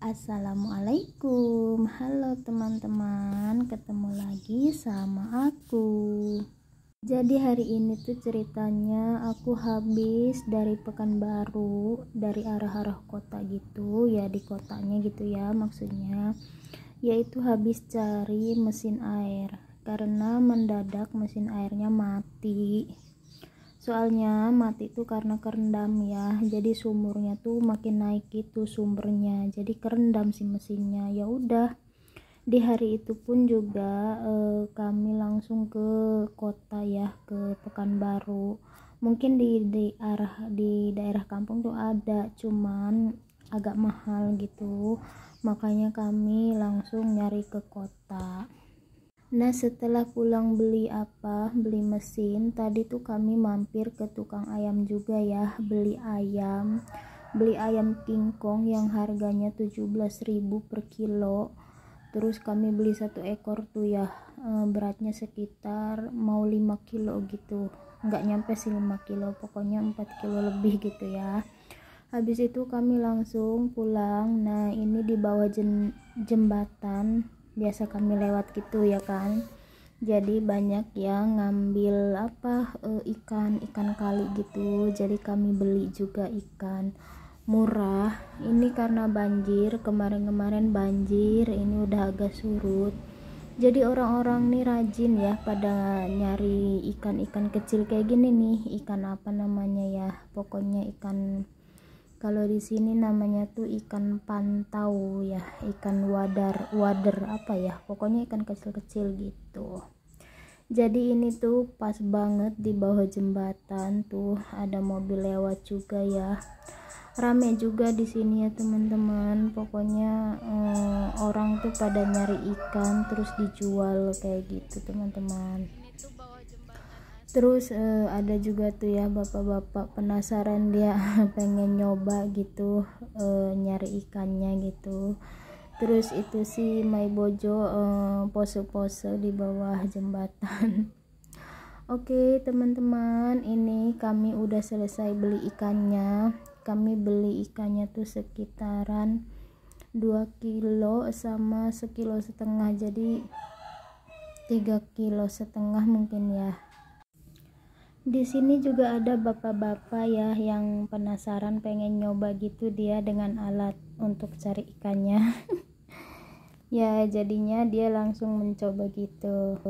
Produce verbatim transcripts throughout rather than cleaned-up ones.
Assalamualaikum. Halo teman-teman, ketemu lagi sama aku. Jadi hari ini tuh ceritanya aku habis dari Pekanbaru, dari arah-arah kota gitu ya, di kotanya gitu ya maksudnya, yaitu habis cari mesin air karena mendadak mesin airnya mati. Soalnya mati tuh karena kerendam ya, jadi sumurnya tuh makin naik gitu sumbernya, jadi kerendam si mesinnya. Ya udah, di hari itu pun juga eh, kami langsung ke kota ya, ke Pekanbaru. Mungkin di di arah di daerah kampung tuh ada, cuman agak mahal gitu, makanya kami langsung nyari ke kota. Nah, setelah pulang beli apa, beli mesin, tadi tuh kami mampir ke tukang ayam juga ya, beli ayam. Beli ayam King Kong yang harganya tujuh belas ribu per kilo. Terus kami beli satu ekor tuh ya, e, beratnya sekitar mau lima kilo gitu. Nggak nyampe sih lima kilo, pokoknya empat kilo lebih gitu ya. Habis itu kami langsung pulang. Nah, ini di bawah jen, jembatan biasa kami lewat gitu ya kan, jadi banyak yang ngambil apa e, ikan ikan kali gitu, jadi kami beli juga ikan murah. Ini karena banjir, kemarin-kemarin banjir, ini udah agak surut, jadi orang-orang nih rajin ya pada nyari ikan-ikan kecil kayak gini nih. Ikan apa namanya ya, pokoknya ikan, kalau di sini namanya tuh ikan pantau ya, ikan wadar, wader apa ya, pokoknya ikan kecil-kecil gitu. Jadi ini tuh pas banget di bawah jembatan tuh ada mobil lewat juga ya. Rame juga di sini ya teman-teman. Pokoknya eh, orang tuh pada nyari ikan terus dijual kayak gitu teman-teman. Terus uh, ada juga tuh ya bapak-bapak penasaran, dia pengen nyoba gitu, uh, nyari ikannya gitu. Terus itu si Mai Bojo uh, pose-pose di bawah jembatan. Oke teman-teman, ini kami udah selesai beli ikannya. Kami beli ikannya tuh sekitaran dua kilo sama sekilo setengah, jadi tiga kilo setengah mungkin ya. Di sini juga ada bapak-bapak ya yang penasaran pengen nyoba gitu dia dengan alat untuk cari ikannya. Ya jadinya dia langsung mencoba gitu.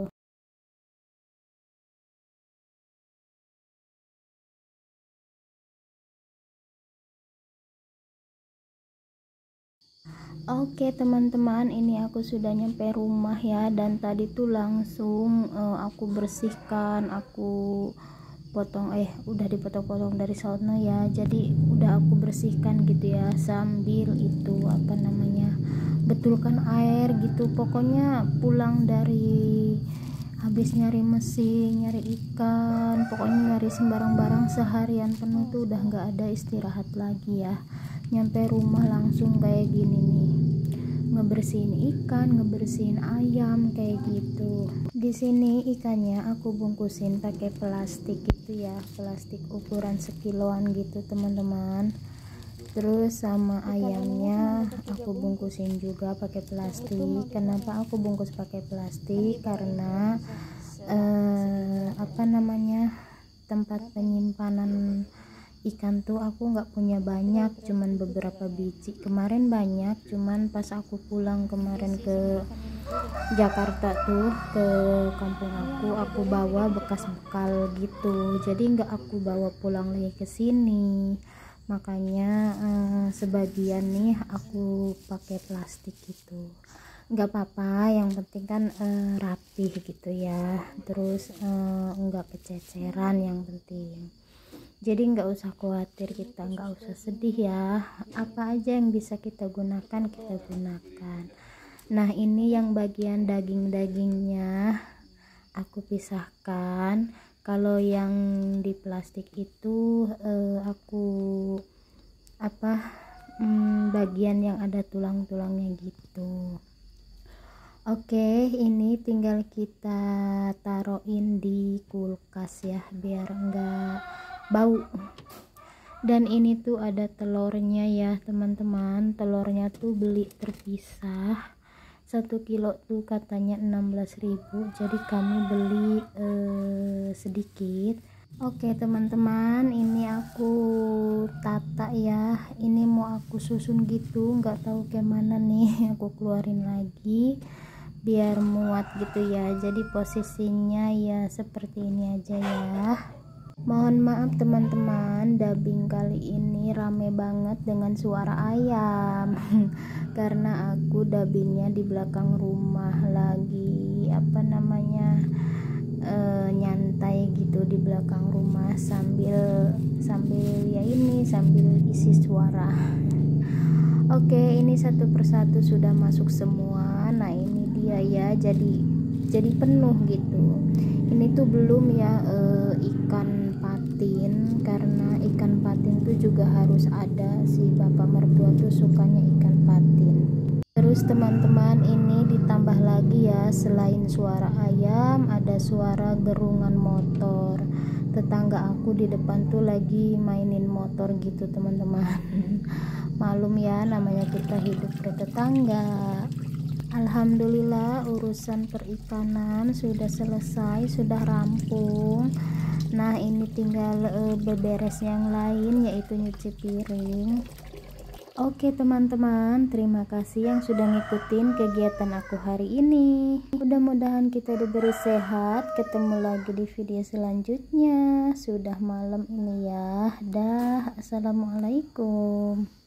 Oke teman-teman, ini aku sudah nyampe rumah ya, dan tadi tuh langsung uh, aku bersihkan, aku potong eh udah dipotong-potong dari sono ya, jadi udah aku bersihkan gitu ya, sambil itu apa namanya, betulkan air gitu. Pokoknya pulang dari habis nyari mesin, nyari ikan, pokoknya nyari sembarang barang seharian penuh tuh udah nggak ada istirahat lagi ya. Nyampe rumah langsung kayak gini nih, ngebersihin ikan, ngebersihin ayam kayak gitu. Di sini ikannya aku bungkusin pakai plastik gitu ya, plastik ukuran sekiloan gitu teman-teman. Terus sama ayamnya aku bungkusin juga pakai plastik. Kenapa aku bungkus pakai plastik? Karena eh, apa namanya, tempat penyimpanan ikan tuh aku nggak punya banyak, cuman beberapa biji. Kemarin banyak, cuman pas aku pulang kemarin ke Jakarta tuh, ke kampung aku aku bawa bekas bekal gitu, jadi nggak aku bawa pulang lagi ke sini. Makanya eh, sebagian nih aku pakai plastik gitu. Nggak apa-apa, yang penting kan eh, rapih gitu ya, terus eh, nggak kececeran yang penting. Jadi nggak usah khawatir, kita nggak usah sedih ya, apa aja yang bisa kita gunakan kita gunakan. Nah ini yang bagian daging-dagingnya aku pisahkan. Kalau yang di plastik itu eh, aku apa hmm, bagian yang ada tulang-tulangnya gitu. Oke, ini tinggal kita taruhin di kulkas ya biar enggak bau. Dan ini tuh ada telurnya ya teman-teman, telurnya tuh beli terpisah, satu kilo tuh katanya enam belas ribu, jadi kami beli eh, sedikit. Oke teman-teman, ini aku tata ya, ini mau aku susun gitu, nggak tahu kayak mana nih. Aku keluarin lagi biar muat gitu ya, jadi posisinya ya seperti ini aja ya. Mohon maaf teman-teman, dubbing kali ini rame banget dengan suara ayam karena aku dubbingnya di belakang rumah, lagi apa namanya e, nyantai gitu di belakang rumah sambil sambil ya ini sambil isi suara. Oke, ini satu persatu sudah masuk semua. Nah ini dia ya, jadi jadi penuh gitu. Ini tuh belum ya e, ikan patin, karena ikan patin tuh juga harus ada, si bapak mertua tuh sukanya ikan patin. Terus teman-teman, ini ditambah lagi ya, selain suara ayam ada suara gerungan motor. Tetangga aku di depan tuh lagi mainin motor gitu teman-teman. Malum ya, namanya kita hidup bertetangga. Alhamdulillah urusan perikanan sudah selesai, sudah rampung. Nah ini tinggal e, beberes yang lain, yaitu nyuci piring. Oke teman-teman, terima kasih yang sudah ngikutin kegiatan aku hari ini. Mudah-mudahan kita diberi sehat. Ketemu lagi di video selanjutnya. Sudah malam ini ya. Dah, assalamualaikum.